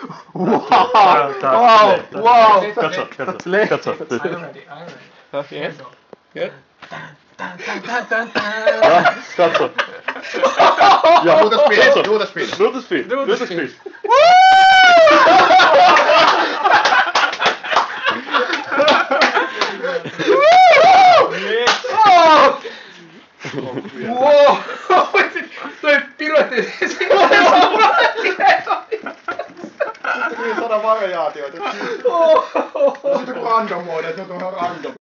Wow! Katso. I'm ready. Okay. Good. Katso. Do the speed. Do the speed. Do the speed. Do the speed. Wow! Toi piruetti Niin 100 variaatioita. Sitten kun randomoida, se on random.